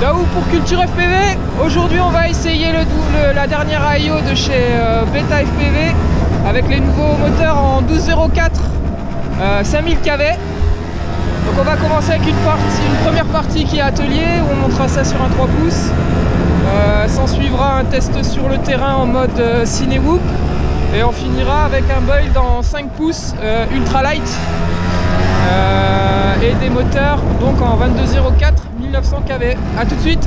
Ciao pour Culture FPV. Aujourd'hui on va essayer la dernière IO de chez Beta FPV avec les nouveaux moteurs en 1204 5000 kV. Donc on va commencer avec une première partie qui est atelier où on montrera ça sur un 3 pouces. S'en suivra un test sur le terrain en mode Cinewoop et on finira avec un build en 5 pouces ultralight et des moteurs donc en 2204 1900 kV. A tout de suite.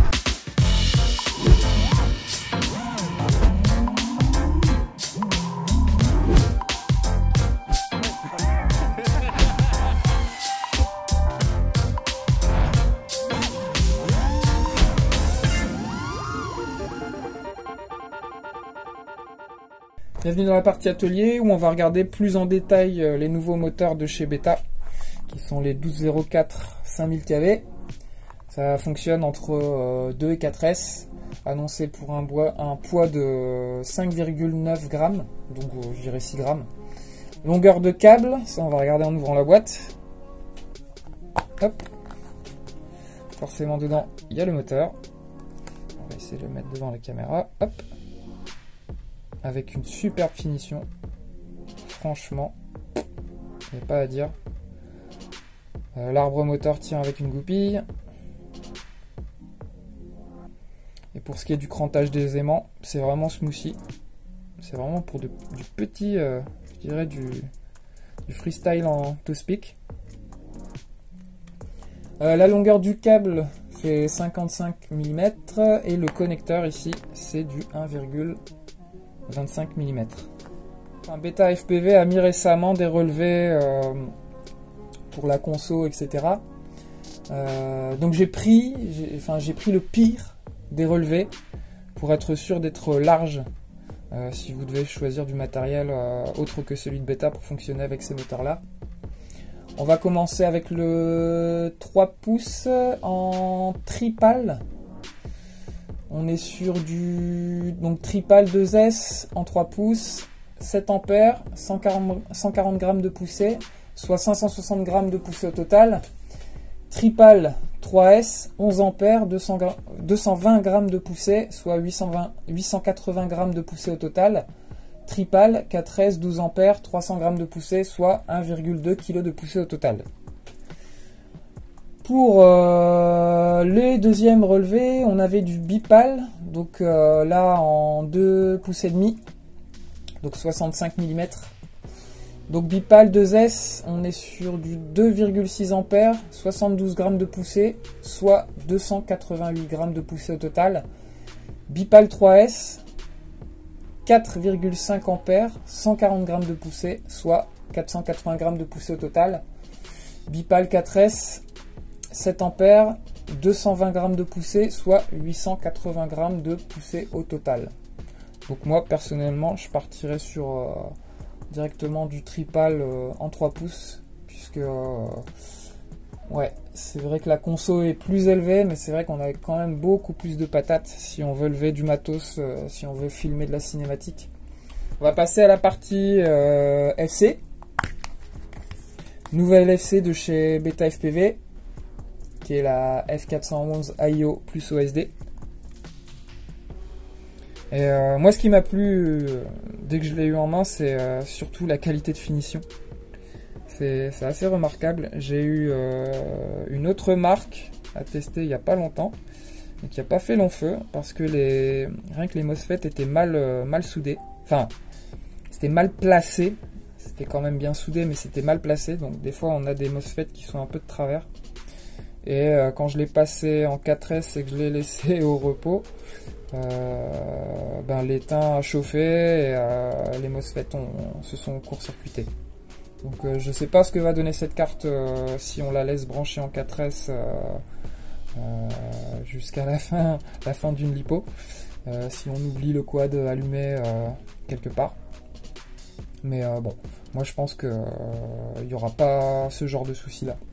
Bienvenue dans la partie atelier où on va regarder plus en détail les nouveaux moteurs de chez Beta qui sont les 1204 5000 kV. Ça fonctionne entre 2 et 4S, annoncé pour un poids de 5,9 grammes, donc je dirais 6 grammes. Longueur de câble, ça on va regarder en ouvrant la boîte. Hop. Forcément dedans il y a le moteur. On va essayer de le mettre devant la caméra. Hop. Avec une superbe finition, franchement, il n'y a pas à dire. L'arbre moteur tient avec une goupille. Et pour ce qui est du crantage des aimants, c'est vraiment smoothie. C'est vraiment pour du petit, je dirais du freestyle en to-speak. La longueur du câble fait 55 mm et le connecteur ici c'est du 1,25 mm. Beta FPV a mis récemment des relevés pour la conso, etc. Donc j'ai pris le pire des relevés pour être sûr d'être large si vous devez choisir du matériel autre que celui de Beta pour fonctionner avec ces moteurs là. On va commencer avec le 3 pouces en tripal. On est sur du tripal 2S en 3 pouces, 7 ampères, 140 grammes de poussée, soit 560 grammes de poussée au total. Tripal 3S, 11 ampères, 220 grammes de poussée, soit 880 grammes de poussée au total. Tripal 4S, 12 ampères, 300 grammes de poussée, soit 1,2 kg de poussée au total. Pour les deuxièmes relevés, on avait du bipal, donc là en 2 pouces et demi, donc 65 mm. Donc bipal 2S, on est sur du 2,6 ampères, 72 grammes de poussée, soit 288 grammes de poussée au total. Bipal 3S, 4,5 ampères, 140 grammes de poussée, soit 480 grammes de poussée au total. Bipal 4S, 7 ampères, 220 grammes de poussée, soit 880 grammes de poussée au total. Donc moi personnellement je partirais sur directement du tripal en 3 pouces puisque ouais, c'est vrai que la conso est plus élevée, mais c'est vrai qu'on a quand même beaucoup plus de patates si on veut lever du matos, si on veut filmer de la cinématique. On va passer à la partie FC. Nouvelle FC de chez Beta FPV, qui est la F411 IO plus OSD. Et moi ce qui m'a plu dès que je l'ai eu en main, c'est surtout la qualité de finition. C'est assez remarquable. J'ai eu une autre marque à tester il n'y a pas longtemps et qui n'a pas fait long feu parce que rien que les MOSFET étaient mal soudés. Enfin, c'était mal placé. C'était quand même bien soudé, mais c'était mal placé. Donc des fois on a des MOSFET qui sont un peu de travers. Et quand je l'ai passé en 4S et que je l'ai laissé au repos, l'étain a chauffé et les MOSFET se sont court-circuités. Donc je sais pas ce que va donner cette carte si on la laisse brancher en 4S jusqu'à la fin d'une lipo, si on oublie le quad allumé quelque part. Mais bon, moi je pense que il n'y aura pas ce genre de souci là.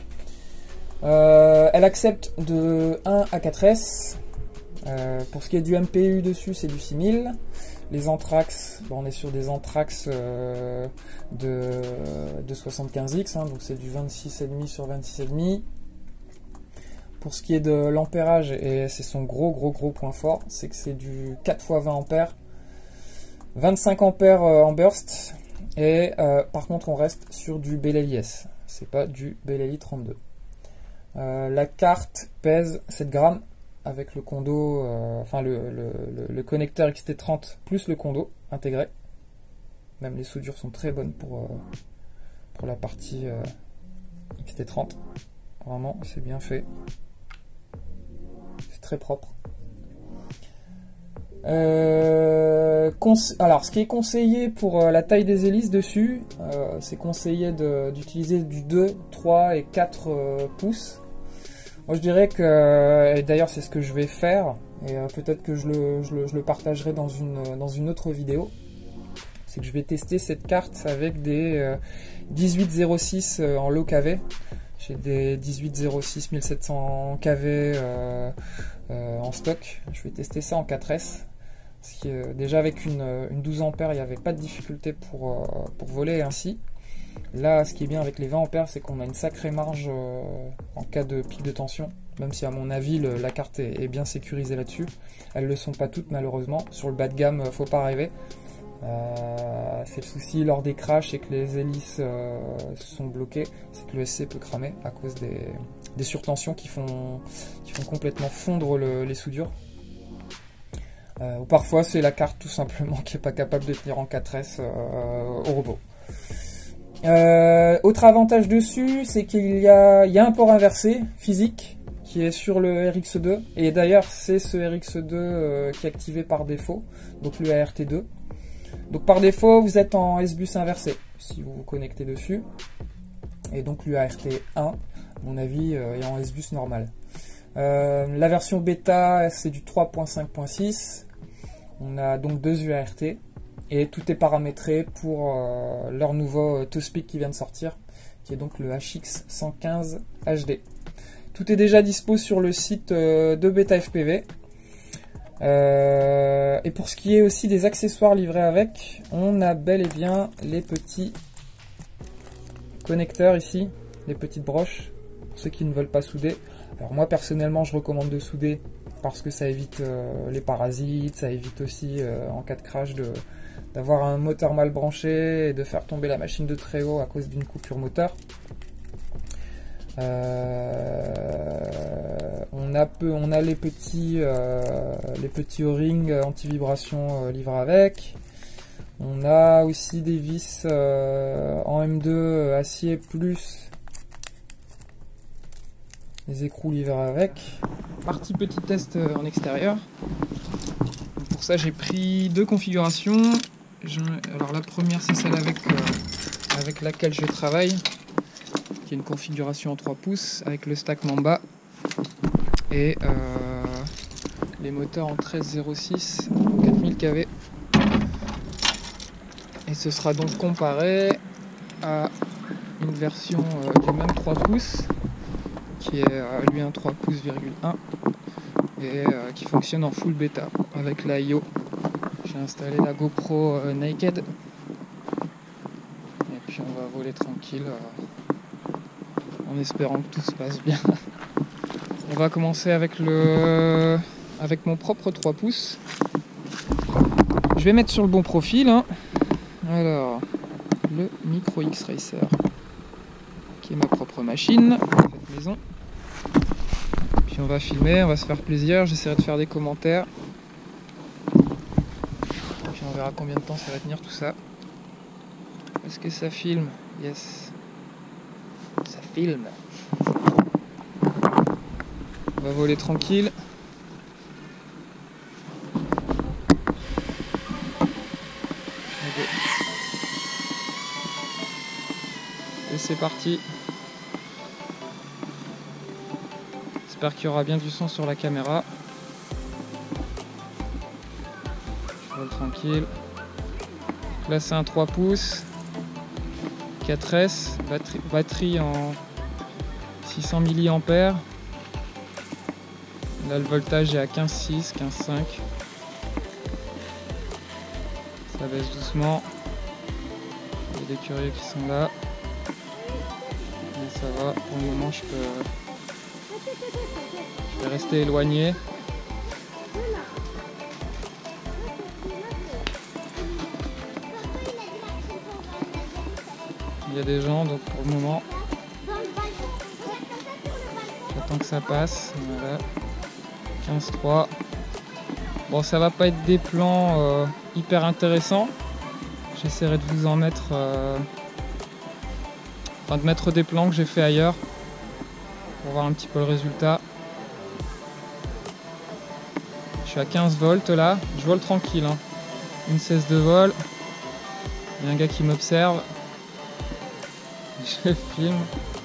Elle accepte de 1 à 4S. Pour ce qui est du MPU dessus, c'est du 6000. Les Anthrax, on est sur des Anthrax de 75X, hein, donc c'est du 26,5 sur 26,5. pour ce qui est de l'ampérage, et c'est son gros point fort, c'est que c'est du 4 x 20 ampères, 25 ampères en burst, et par contre on reste sur du Belleli S, c'est pas du Belleli 32. La carte pèse 7 grammes avec le condo, enfin le connecteur XT30 plus le condo intégré. Même les soudures sont très bonnes pour la partie XT30. Vraiment, c'est bien fait. C'est très propre. Alors, ce qui est conseillé pour la taille des hélices dessus, c'est conseillé d'utiliser du 2, 3 et 4 pouces. Moi, je dirais que, et d'ailleurs, c'est ce que je vais faire, et peut-être que je le partagerai dans une autre vidéo. C'est que je vais tester cette carte avec des 1806 en low KV. J'ai des 1806 1700 KV en stock. Je vais tester ça en 4S. Parce que, déjà avec une 12 ampères, il n'y avait pas de difficulté pour voler ainsi. Là, ce qui est bien avec les 20 ampères, c'est qu'on a une sacrée marge en cas de pic de tension. Même si à mon avis, la carte est bien sécurisée là-dessus. Elles ne le sont pas toutes malheureusement. Sur le bas de gamme, faut pas rêver. C'est le souci lors des crashs et que les hélices sont bloquées, c'est que le SC peut cramer à cause des surtensions qui font complètement fondre les soudures. Ou parfois c'est la carte tout simplement qui n'est pas capable de tenir en 4S au robot. Autre avantage dessus, c'est qu'il y a un port inversé physique qui est sur le RX2, et d'ailleurs c'est ce RX2 qui est activé par défaut, donc le ART2. Donc par défaut, vous êtes en S-Bus inversé, si vous vous connectez dessus. Et donc l'UART1, à mon avis, est en S-Bus normal. La version bêta, c'est du 3.5.6. On a donc 2 UART. Et tout est paramétré pour leur nouveau TOSPIC qui vient de sortir, qui est donc le HX115 HD. Tout est déjà dispo sur le site de Beta FPV. Et pour ce qui est aussi des accessoires livrés avec, on a bel et bien les petits connecteurs ici, les petites broches, pour ceux qui ne veulent pas souder. Alors moi personnellement je recommande de souder parce que ça évite les parasites, ça évite aussi en cas de crash d'avoir un moteur mal branché et de faire tomber la machine de très haut à cause d'une coupure moteur. On a les petits O-rings anti-vibration livrés avec. On a aussi des vis en M2 acier plus les écrous livrés avec. Partie petit test en extérieur. Pour ça j'ai pris 2 configurations. Alors la première c'est celle avec laquelle je travaille, qui est une configuration en 3 pouces avec le stack Mamba et les moteurs en 1306 4000 kV. Et ce sera donc comparé à une version du même 3 pouces qui est lui un 3 pouces,1 et qui fonctionne en full bêta avec la IO. J'ai installé la GoPro Naked et puis on va voler tranquille en espérant que tout se passe bien. On va commencer avec mon propre 3 pouces. Je vais mettre sur le bon profil, hein. Alors, le Micro X Racer, qui est ma propre machine, cette maison. Puis on va filmer, on va se faire plaisir, j'essaierai de faire des commentaires. Puis on verra combien de temps ça va tenir tout ça. Est-ce que ça filme? Yes. Ça filme. On va voler tranquille. Et c'est parti. J'espère qu'il y aura bien du son sur la caméra. Je vole tranquille. Là c'est un 3 pouces. 4S. Batterie en 600 mAh. Là le voltage est à 15,6, 15,5. Ça baisse doucement. Il y a des curieux qui sont là. Mais ça va, pour le moment je peux rester éloigné. Il y a des gens, donc pour le moment, j'attends que ça passe. Voilà, 15-3. Bon, ça va pas être des plans hyper intéressants. J'essaierai de vous en mettre, enfin de mettre des plans que j'ai fait ailleurs pour voir un petit peu le résultat. Je suis à 15 volts là, je vole tranquille, hein. Une cesse de vol. Il y a un gars qui m'observe. Je filme.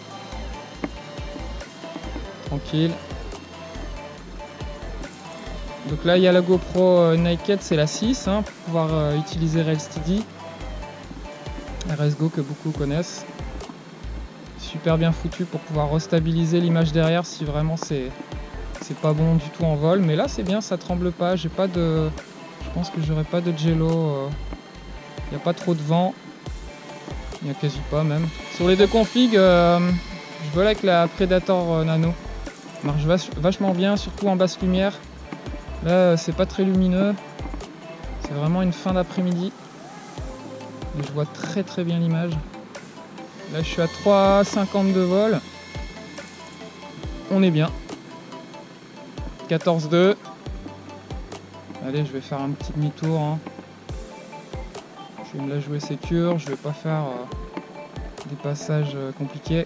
Tranquille. Donc là il y a la GoPro Naked, c'est la 6 hein, pour pouvoir utiliser RailSteady. RSGO que beaucoup connaissent. Super bien foutu pour pouvoir restabiliser l'image derrière si vraiment c'est pas bon du tout en vol. Mais là c'est bien, ça tremble pas. J'ai pas de. Je pense que j'aurai pas de jello. Il n'y a pas trop de vent. Il n'y a quasi pas même. Sur les deux configs, je vole avec la Predator Nano. Marche vachement bien, surtout en basse lumière. Là c'est pas très lumineux. C'est vraiment une fin d'après-midi. Et je vois très très bien l'image. Là je suis à 3,50 de vol. On est bien. 14,2. Allez, je vais faire un petit demi-tour. Hein. Je vais me la jouer sécure. Je vais pas faire des passages compliqués.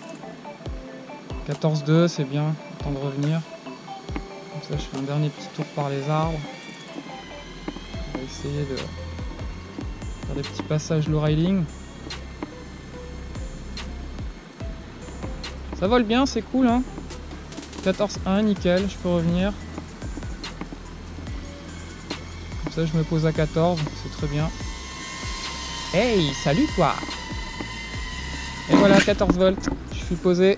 14,2, c'est bien. Temps de revenir. Comme ça, je fais un dernier petit tour par les arbres. On va essayer de faire des petits passages low riding. Ça vole bien, c'est cool hein. 14,1, nickel, je peux revenir. Comme ça je me pose à 14, c'est très bien. Hey, salut toi. Et voilà, 14 volts, je suis posé.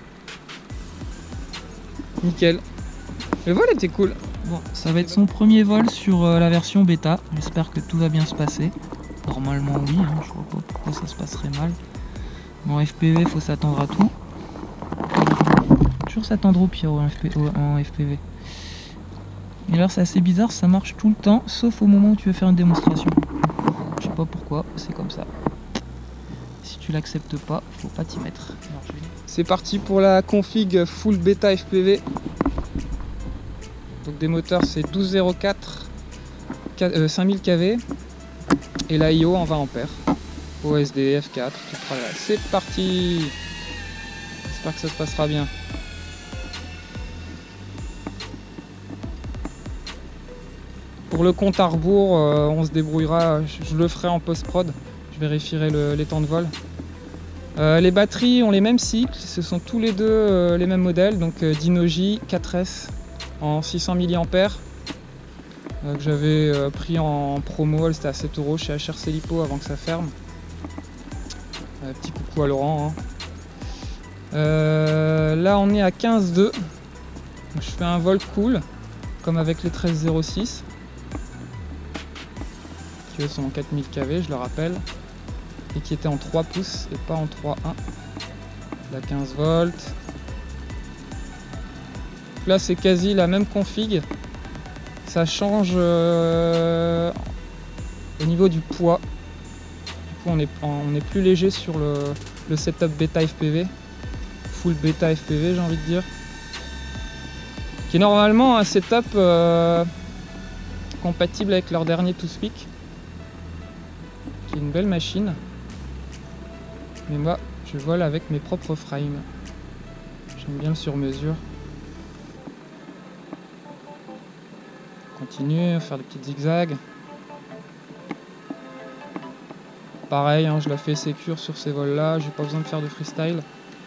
Nickel. Le vol était cool. Bon, ça va être son premier vol sur la version bêta. J'espère que tout va bien se passer. Normalement oui, hein, je vois pas pourquoi ça se passerait mal. Mais en FPV, il faut s'attendre à tout. Toujours s'attendre au pire en FPV. Et alors c'est assez bizarre, ça marche tout le temps, sauf au moment où tu veux faire une démonstration. Je sais pas pourquoi, c'est comme ça. Si tu l'acceptes pas, faut pas t'y mettre. C'est parti pour la config full bêta FPV. Donc des moteurs c'est 1204 5000 kV et la IO en 20 ampères. OSD F4, tout travail. C'est parti. J'espère que ça se passera bien. Pour le compte à rebours, on se débrouillera, je le ferai en post-prod, je vérifierai les temps de vol. Les batteries ont les mêmes cycles, ce sont tous les deux les mêmes modèles, donc Dynogy 4S en 600 mAh que j'avais pris en promo, c'était à 7 € chez HRC Lipo avant que ça ferme. Petit coucou à Laurent. Hein. Là on est à 15,2, je fais un vol cool, comme avec les 13,06. Qui sont en 4000 kV, je le rappelle, et qui était en 3 pouces et pas en 3,1. La 15 volts. Là c'est quasi la même config. Ça change au niveau du poids. Du coup on est plus léger sur le setup bêta FPV. Full bêta FPV j'ai envie de dire. Qui est normalement un setup compatible avec leur dernier TwoSpeak. Une belle machine, mais moi je vole avec mes propres frames. J'aime bien le sur mesure. Continue à faire des petits zigzags. Pareil, hein, je la fais sécure sur ces vols là, j'ai pas besoin de faire de freestyle.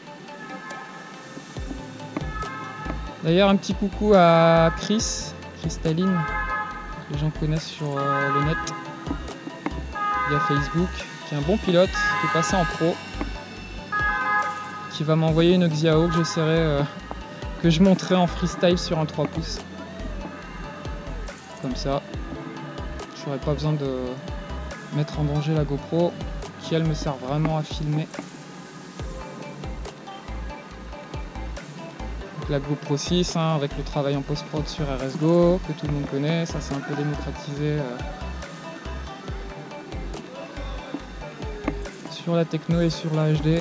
D'ailleurs un petit coucou à Cristaline, les gens connaissent sur le net. Via Facebook, qui est un bon pilote, qui est passé en pro, qui va m'envoyer une Xiao que j'essaierai, que je monterai en freestyle sur un 3 pouces. Comme ça, je n'aurai pas besoin de mettre en danger la GoPro, qui elle me sert vraiment à filmer. avec la GoPro 6, hein, avec le travail en post-prod sur RSGo, que tout le monde connaît, ça c'est un peu démocratisé sur la techno et sur la HD.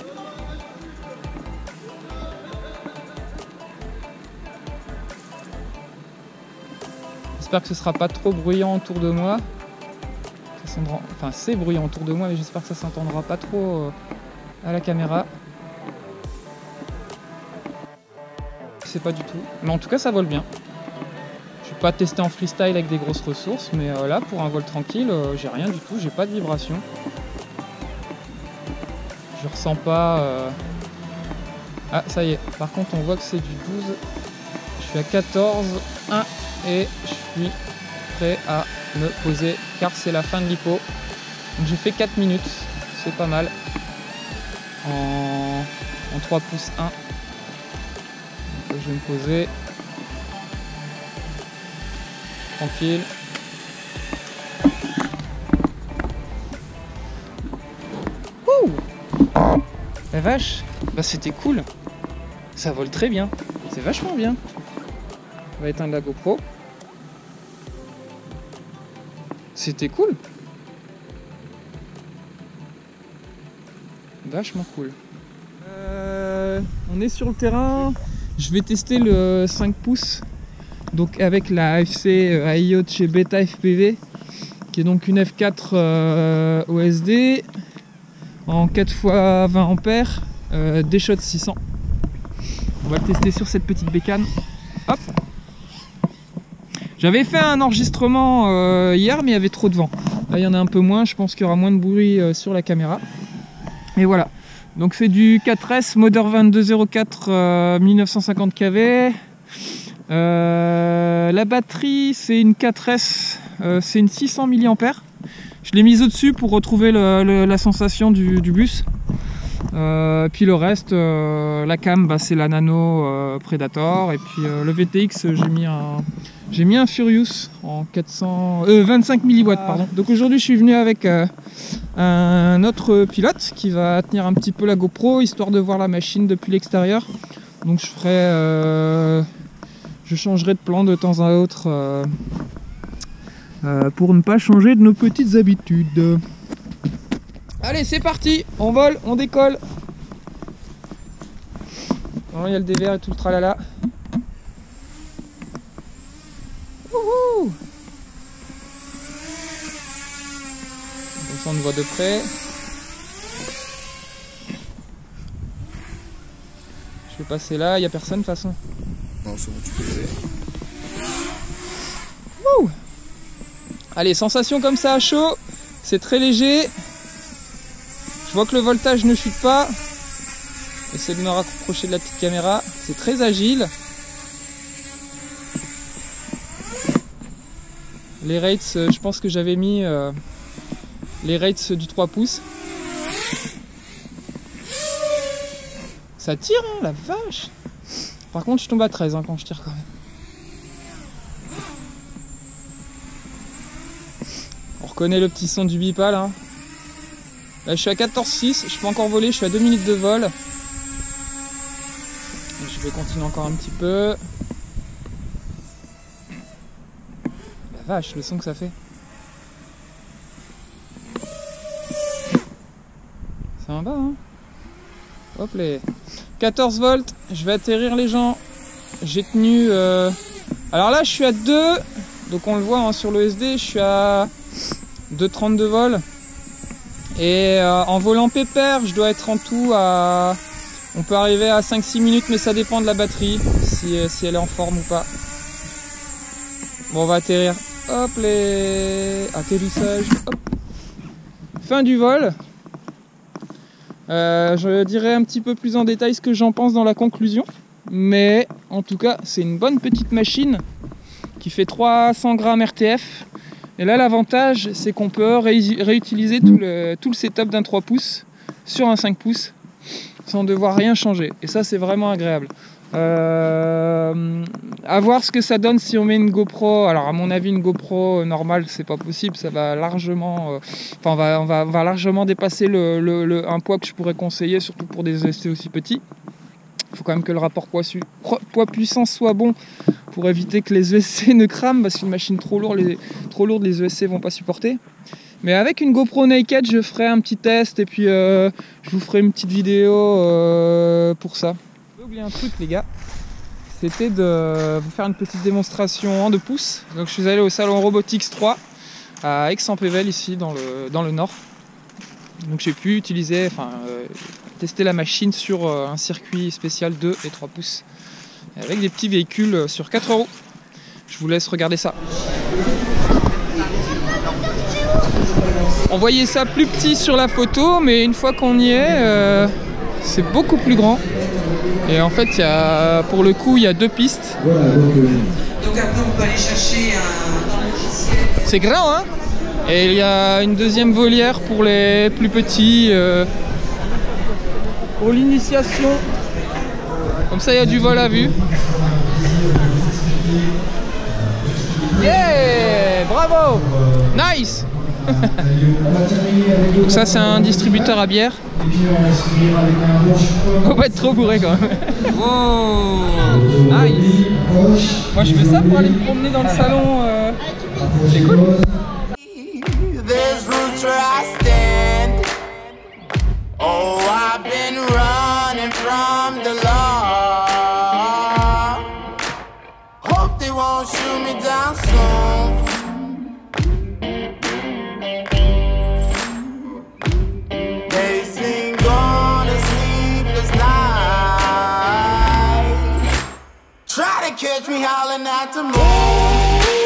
J'espère que ce sera pas trop bruyant autour de moi. Enfin, c'est bruyant autour de moi, mais j'espère que ça s'entendra pas trop à la caméra. Je sais pas du tout, mais en tout cas ça vole bien. Je vais pas tester en freestyle avec des grosses ressources, mais là pour un vol tranquille, j'ai rien du tout, j'ai pas de vibration. Je ressens pas. Ah, ça y est, par contre on voit que c'est du 12. Je suis à 14, 1 et je suis prêt à me poser car c'est la fin de l'hypo. Donc j'ai fait 4 minutes, c'est pas mal. En 3 pouces 1. Donc, je vais me poser. Tranquille. Ouh! La vache! Bah c'était cool. Ça vole très bien. C'est vachement bien. On va éteindre la GoPro. C'était cool. Vachement cool. On est sur le terrain. Je vais tester le 5 pouces. Donc avec la AFC AIO de chez Beta FPV. Qui est donc une F4 OSD. En 4x20 ampères. D-Shot 600. On va le tester sur cette petite bécane. Hop. J'avais fait un enregistrement hier, mais il y avait trop de vent. Là, il y en a un peu moins. Je pense qu'il y aura moins de bruit sur la caméra. Et voilà. Donc c'est du 4S Moder 2204 1950 kV. La batterie, c'est une 4S, c'est une 600 mAh. Je l'ai mise au-dessus pour retrouver la sensation du bus. Puis le reste, la cam, bah, c'est la Nano Predator. Et puis le VTX, j'ai mis un Furious en 25 mW. Pardon. Donc aujourd'hui, je suis venu avec un autre pilote qui va tenir un petit peu la GoPro, histoire de voir la machine depuis l'extérieur. Donc je changerai de plan de temps à autre pour ne pas changer de nos petites habitudes. Allez, c'est parti, on vole, on décolle. Il y a le dévers et tout le tralala. Wouhou! Comme ça on le voit de près. Je vais passer là, il n'y a personne de toute façon. Non, c'est bon, tu peux y aller. Wouh! Allez, sensation comme ça à chaud, c'est très léger. Je vois que le voltage ne chute pas. J'essaie de me rapprocher de la petite caméra. C'est très agile. Les rates, je pense que j'avais mis les rates du 3 pouces. Ça tire, hein, la vache! Par contre, je tombe à 13 hein, quand je tire quand même. On reconnaît le petit son du bipal. Hein. Là, je suis à 14,6. Je peux encore voler. Je suis à 2 minutes de vol. Je vais continuer encore un petit peu. La vache, le son que ça fait. C'est en bas, hein. Hop les 14 volts. Je vais atterrir les gens. J'ai tenu... Alors là, je suis à 2. Donc on le voit hein, sur l'OSD. Je suis à 2,32 vols. Et en volant pépère, je dois être en tout à... On peut arriver à 5-6 minutes, mais ça dépend de la batterie, si elle est en forme ou pas. Bon, on va atterrir. Hop, les... Atterrissage. Hop. Fin du vol. Je dirai un petit peu plus en détail ce que j'en pense dans la conclusion. Mais en tout cas, c'est une bonne petite machine qui fait 300 grammes RTF. Et là, l'avantage, c'est qu'on peut réutiliser tout le setup d'un 3 pouces sur un 5 pouces sans devoir rien changer. Et ça, c'est vraiment agréable. À voir ce que ça donne si on met une GoPro. Alors, à mon avis, une GoPro normale, c'est pas possible. Ça va largement, on va largement dépasser un poids que je pourrais conseiller, surtout pour des OSD aussi petits. faut quand même que le rapport poids-puissance soit bon pour éviter que les ESC ne crament, parce qu'une machine trop lourde, les ESC vont pas supporter. Mais avec une GoPro Naked, je ferai un petit test et puis je vous ferai une petite vidéo pour ça. J'ai oublié un truc, les gars, c'était de vous faire une petite démonstration en 2 pouces. Donc je suis allé au salon Robotics 3 à Aix-en-Pével, ici dans le nord. Donc j'ai pu utiliser, tester la machine sur un circuit spécial 2 et 3 pouces avec des petits véhicules sur 4 roues. Je vous laisse regarder ça. On voyait ça plus petit sur la photo, mais une fois qu'on y est, c'est beaucoup plus grand. Et en fait, pour le coup, il y a 2 pistes. Donc après, on peut aller chercher un logiciel. C'est grand, hein? Et il y a une deuxième volière pour les plus petits, pour l'initiation. Comme ça, il y a du vol à vue. Yeah! Bravo! Nice! Donc ça, c'est un distributeur à bière. On va être trop bourré quand même. Wow! Nice! Moi, je fais ça pour aller me promener dans le salon. C'est cool. There's roots where I stand. Oh, I've been running from the law. Hope they won't shoot me down soon. They sing on a sleepless night. Try to catch me howling at the moon.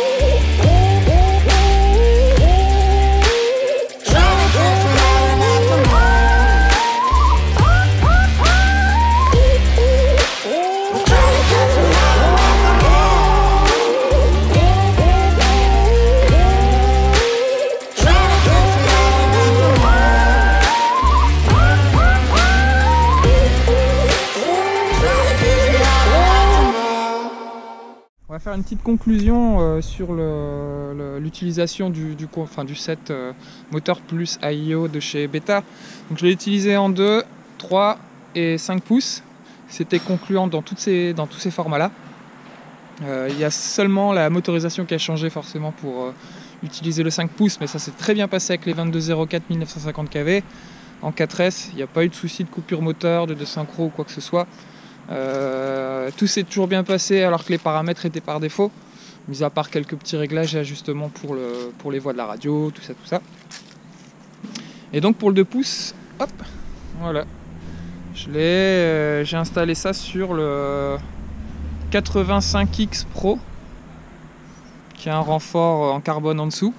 On va faire une petite conclusion sur l'utilisation du set moteur plus AIO de chez Beta. Donc je l'ai utilisé en 2, 3 et 5 pouces. C'était concluant dans tous ces formats-là. Il y a seulement la motorisation qui a changé forcément pour utiliser le 5 pouces, mais ça s'est très bien passé avec les 2204 1950 kV. En 4S, il n'y a pas eu de souci de coupure moteur, de synchro ou quoi que ce soit. Tout s'est toujours bien passé alors que les paramètres étaient par défaut, mis à part quelques petits réglages et ajustements pour les voix de la radio, tout ça. Et donc pour le 2 pouces, hop, voilà, j'ai installé ça sur le 85X Pro, qui a un renfort en carbone en dessous.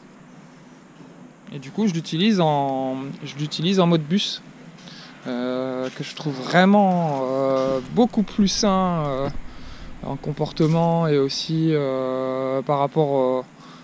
Et du coup je l'utilise en mode bus. Que je trouve vraiment beaucoup plus sain en comportement et aussi par rapport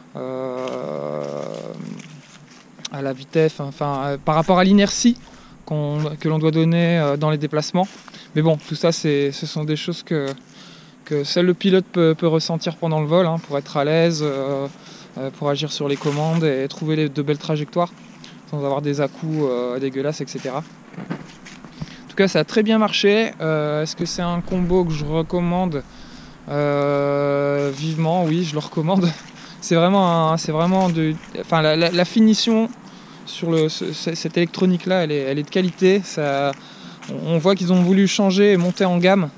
à la vitesse, par rapport à l'inertie que l'on doit donner dans les déplacements. Mais bon, tout ça, ce sont des choses que seul le pilote peut ressentir pendant le vol, hein, pour être à l'aise, pour agir sur les commandes et trouver de belles trajectoires sans avoir des à-coups dégueulasses, etc. En tout cas, ça a très bien marché. Est-ce que c'est un combo que je recommande vivement? Oui, je le recommande. La finition sur cette électronique là, elle est de qualité. On voit qu'ils ont voulu changer et monter en gamme,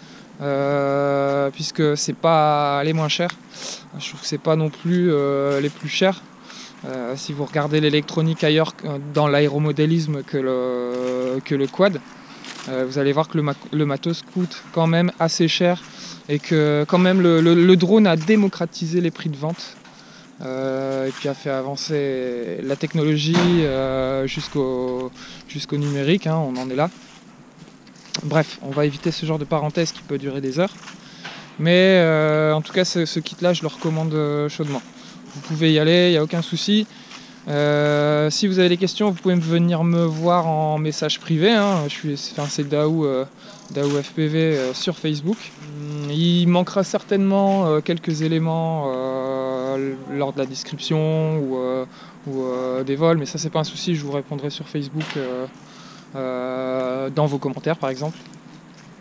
puisque c'est pas les moins chers. Je trouve que c'est pas non plus les plus chers. Si vous regardez l'électronique ailleurs dans l'aéromodélisme que le quad, vous allez voir que le matos coûte quand même assez cher et que quand même le drone a démocratisé les prix de vente, et puis a fait avancer la technologie jusqu'au numérique, hein, on en est là. Bref, on va éviter ce genre de parenthèse qui peut durer des heures, mais en tout cas ce kit là je le recommande chaudement. Vous pouvez y aller, il n'y a aucun souci. Si vous avez des questions, vous pouvez venir me voir en message privé, hein. C'est Daou FPV sur Facebook. Il manquera certainement quelques éléments lors de la description ou des vols, mais ça c'est pas un souci, je vous répondrai sur Facebook dans vos commentaires par exemple.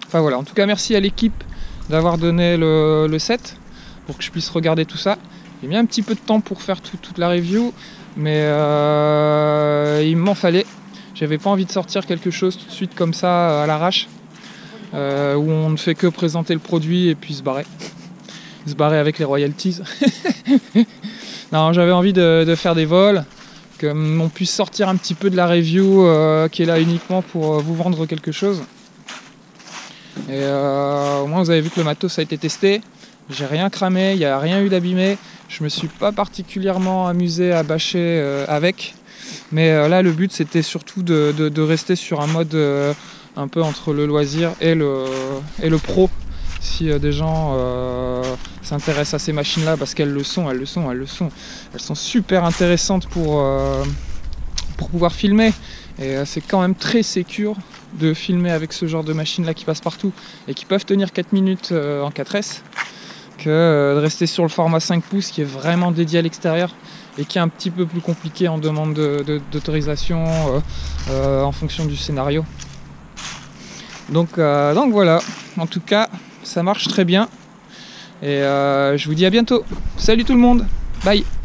Enfin voilà, en tout cas merci à l'équipe d'avoir donné le set pour que je puisse regarder tout ça. J'ai mis un petit peu de temps pour faire toute la review, mais il m'en fallait. J'avais pas envie de sortir quelque chose tout de suite comme ça à l'arrache, où on ne fait que présenter le produit et puis se barrer avec les royalties. Non, j'avais envie de faire des vols, qu'on puisse sortir un petit peu de la review qui est là uniquement pour vous vendre quelque chose. Et au moins vous avez vu que le matos a été testé, j'ai rien cramé, il n'y a rien eu d'abîmé, je me suis pas particulièrement amusé à bâcher avec, mais là le but c'était surtout de rester sur un mode un peu entre le loisir et le pro, si des gens s'intéressent à ces machines là, parce qu'elles elles sont super intéressantes pour pouvoir filmer, et c'est quand même très sécure de filmer avec ce genre de machines là qui passent partout et qui peuvent tenir 4 minutes en 4S, que de rester sur le format 5 pouces qui est vraiment dédié à l'extérieur et qui est un petit peu plus compliqué en demande d'autorisation en fonction du scénario. Donc voilà, en tout cas ça marche très bien, et je vous dis à bientôt. Salut tout le monde, bye.